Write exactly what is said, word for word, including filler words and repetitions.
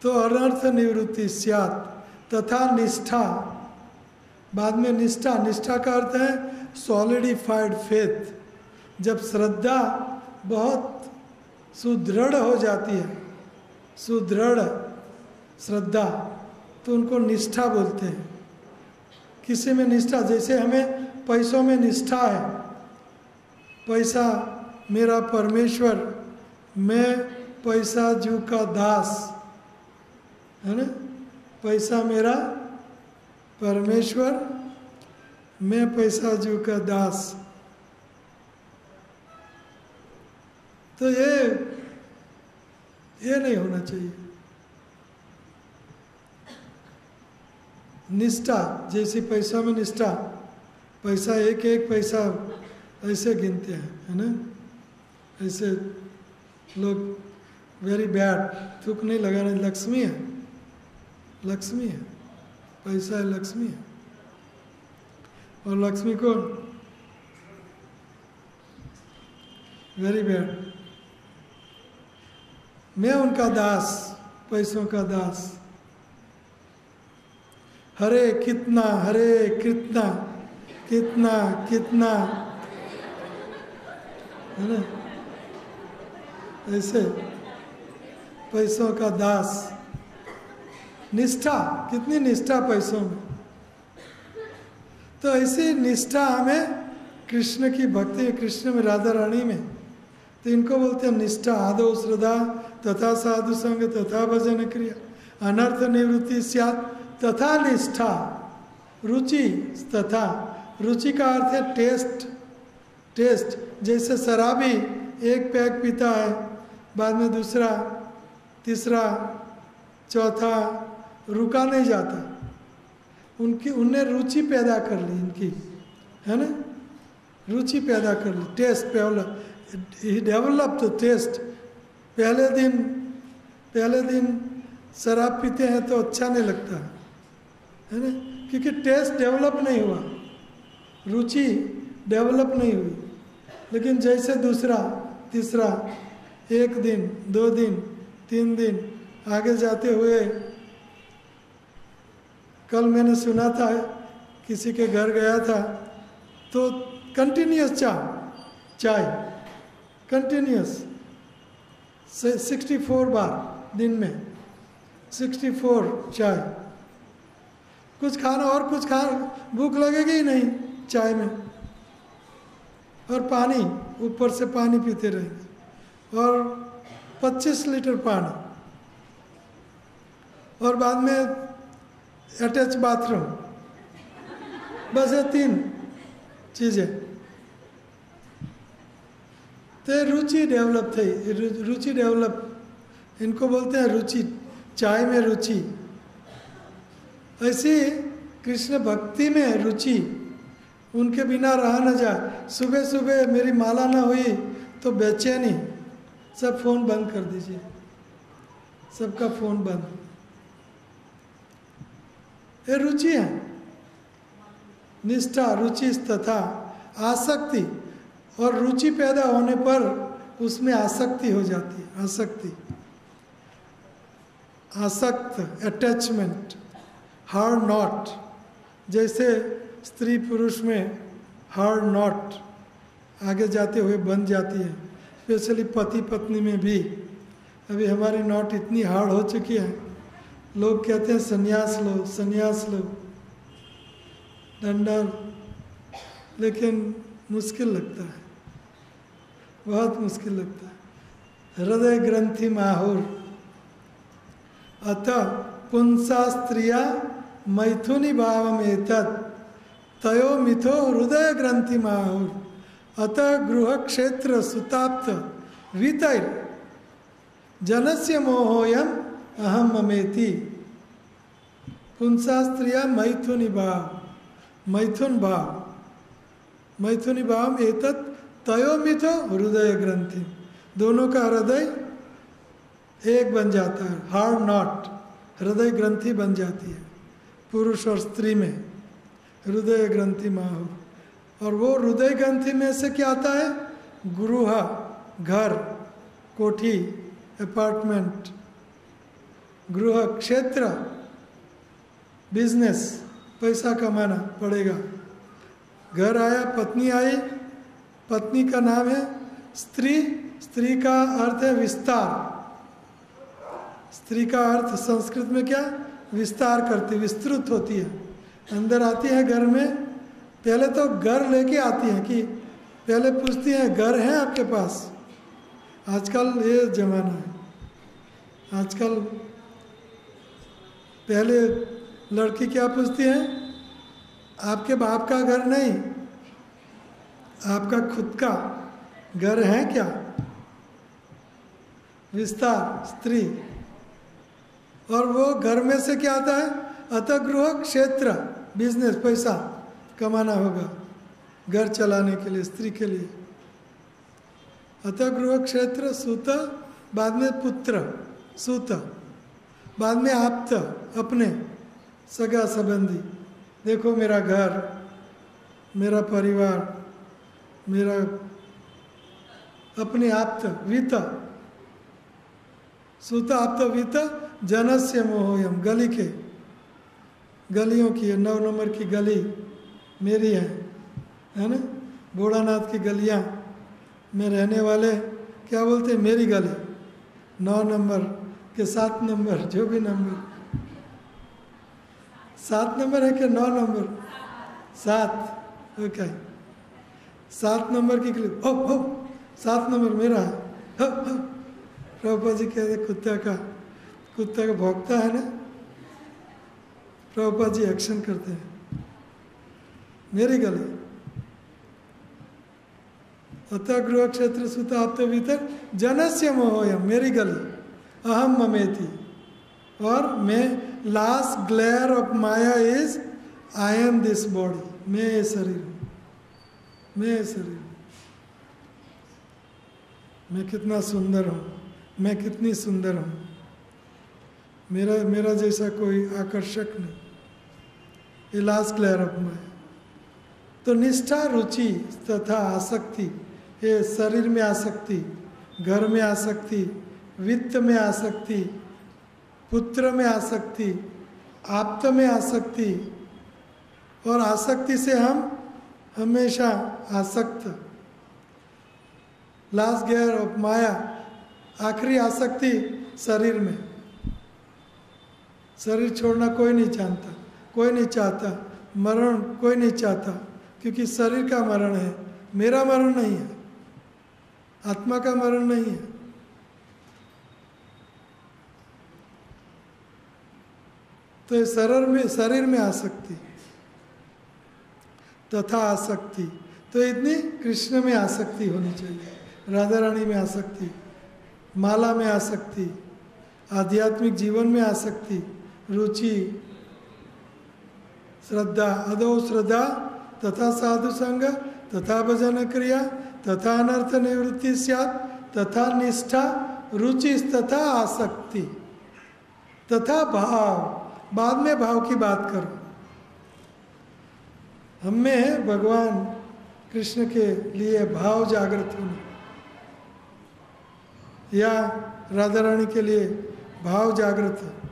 तो अनर्थ निवृत्ति स्यात् तथा निष्ठा, बाद में निष्ठा, निष्ठा का अर्थ है सॉलिडिफाइड फेथ। जब श्रद्धा बहुत सुदृढ़ हो जाती है, सुदृढ़ श्रद्धा, तो उनको निष्ठा बोलते हैं। किसी में निष्ठा, जैसे हमें पैसों में निष्ठा है, पैसा मेरा परमेश्वर, मैं पैसा जू का दास, है ना, पैसा मेरा परमेश्वर, मैं पैसा जू का दास। तो ये ये नहीं होना चाहिए। निष्ठा, जैसी पैसा में निष्ठा, पैसा एक एक पैसा ऐसे गिनते हैं, है ना, ऐसे लोग वेरी बैड, थूक नहीं लगाना, लक्ष्मी है, लक्ष्मी है, पैसा है, लक्ष्मी है। और लक्ष्मी को वेरी बैड, मैं उनका दास, पैसों का दास। हरे कितना, हरे कितना, कितना कितना, है ना, ऐसे पैसों का दास। निष्ठा, कितनी निष्ठा पैसों में। तो ऐसी निष्ठा हमें कृष्ण की भक्ति, कृष्ण में, राधा रानी में, तो इनको बोलते हैं निष्ठा। आदौ श्रद्धा तथा साधु संग तथा भजन क्रिया अनर्थ निवृत्ति स्यात् तथा निष्ठा। रुचि, तथा रुचि का अर्थ है टेस्ट, टेस्ट। जैसे शराबी एक पैक पीता है, बाद में दूसरा, तीसरा, चौथा, रुका नहीं जाता। उनकी उनने रुचि पैदा कर ली, इनकी, है ना, रुचि पैदा कर ली, टेस्ट डेवलप, ही डेवलप्ड टेस्ट। पहले दिन पहले दिन शराब पीते हैं तो अच्छा नहीं लगता, है ना, क्योंकि टेस्ट डेवलप नहीं हुआ, रुचि डेवलप नहीं हुई। लेकिन जैसे दूसरा, तीसरा, एक दिन, दो दिन, तीन दिन आगे जाते हुए, कल मैंने सुना था, किसी के घर गया था तो कंटिन्यूस चाय चाय कंटिन्यूस सिक्सटी फोर बार दिन में, सिक्सटी फोर चाय। कुछ खाना और कुछ खा, भूख लगेगी ही नहीं चाय में। और पानी, ऊपर से पानी पीते रहेंगे, और पच्चीस लीटर पानी, और बाद में अटैच बाथरूम। बस ये तीन चीज़ें। तो रुचि डेवलप थी, रुचि डेवलप, इनको बोलते हैं रुचि, चाय में रुचि। ऐसी कृष्ण भक्ति में रुचि, उनके बिना रहा न जाए। सुबह सुबह मेरी माला ना हुई तो बेचैनी, सब फोन बंद कर दीजिए, सबका फोन बंद। ये रुचि है, निष्ठा, रुचि तथा आसक्ति। और रुचि पैदा होने पर उसमें आसक्ति हो जाती है, आसक्ति, आसक्त, अटैचमेंट, हार्ड नॉट। जैसे स्त्री पुरुष में हार्ड नॉट आगे जाते हुए बन जाती है, स्पेशली पति पत्नी में भी। अभी हमारी नॉट इतनी हार्ड हो चुकी है, लोग कहते हैं संन्यास लो, संन्यास लो, दंडर, लेकिन मुश्किल लगता है, बहुत मुश्किल लगता है। हृदय ग्रंथि माहुर अतः पुंसा स्त्रिया मैथुनी भाव में तत् तयो मिथो हृदय ग्रंथि माहुर अतः गृह क्षेत्र सुताप्त वितैर जनस्य मोहोयम अहम ममेति। पुंसा स्त्रिया मैथुनी भाव, मैथुन भाव, मैथुनी भाव एतत् तयो मिथो हृदय ग्रंथि। दोनों का हृदय एक बन जाता है, हार्ड नॉट, हृदय ग्रंथि बन जाती है पुरुष और स्त्री में, हृदय ग्रंथि माहु। और वो हृदय ग्रंथि में से क्या आता है? गृह, घर, कोठी, अपार्टमेंट, गृह, क्षेत्र, बिजनेस, पैसा कमाना पड़ेगा। घर आया, पत्नी आई, पत्नी का नाम है स्त्री। स्त्री का अर्थ है विस्तार। स्त्री का अर्थ संस्कृत में क्या? विस्तार करती, विस्तृत होती है, अंदर आती है घर में। पहले तो घर लेके आती है कि पहले पूछती है घर है आपके पास। आजकल ये जमाना है, आजकल पहले लड़की क्या पूछती है? आपके बाप का घर नहीं, आपका खुद का घर है क्या? विस्तार, स्त्री। और वो घर में से क्या आता है? अतः गृह, क्षेत्र, बिजनेस, पैसा कमाना होगा घर चलाने के लिए, स्त्री के लिए। अतः गृह, क्षेत्र, सूत, बाद में पुत्र, सूत, बाद में आप्त, अपने सगा संबंधी। देखो मेरा घर, मेरा परिवार, मेरा अपने आप्त, वित्त, सूत, आप्त, वित्त, जनस्य मोहयम, गली के, गलियों की है, नौ नंबर की गली मेरी है, है ना? बोड़ानाथ की गलियां में रहने वाले क्या बोलते हैं? मेरी गली। नौ नंबर के सात नंबर, जो भी नंबर, सात नंबर है कि नौ नंबर? सात। ओके, सात नंबर की गली। ओ ओ सात नंबर मेरा है। हो, हो। प्रभुपा जी कहते कुत्ता का कुत्ता का भौंकता है ना, प्रभुपा जी एक्शन करते हैं, मेरी गली। अतः गृह, क्षेत्र, सूत, आप्त, भीतर, जनस्य मोहयम, मेरी गली। अहम ममेति, और मैं, last glare of maya is I am this body, मैं ये शरीर हूँ, मैं ये शरीर हूँ। मैं कितना सुंदर हूँ, मैं कितनी सुंदर हूँ, मेरा मेरा जैसा कोई आकर्षक नहीं। ये लास्ट ग्लेयर ऑफ माया। तो निष्ठा, रुचि तथा आसक्ति, ये शरीर में आसक्ति, घर में आसक्ति, वित्त में आसक्ति, पुत्र में आसक्ति, आप्त में आसक्ति, और आसक्ति से हम हमेशा आसक्त। लास्ट गियर ऑफ माया, आखिरी आसक्ति शरीर में। शरीर छोड़ना कोई नहीं जानता, कोई नहीं चाहता, मरण कोई नहीं चाहता, क्योंकि शरीर का मरण है, मेरा मरण नहीं है, आत्मा का मरण नहीं है। तो ये शरीर में शरीर में आसक्ति तथा आसक्ति, तो इतनी कृष्ण में आसक्ति होनी चाहिए, राधा रानी में आसक्ति, माला में आसक्ति, आध्यात्मिक जीवन में आसक्ति, रुचि, श्रद्धा, अदो श्रद्धा तथा साधु संग तथा भजन क्रिया तथा अनर्थ निवृत्ति स्यात् तथा निष्ठा, रुचि तथा आसक्ति तथा भाव। बाद में भाव की बात करो। हमें भगवान कृष्ण के लिए भाव जागृत होना, या राधा रानी के लिए भाव जागृत है।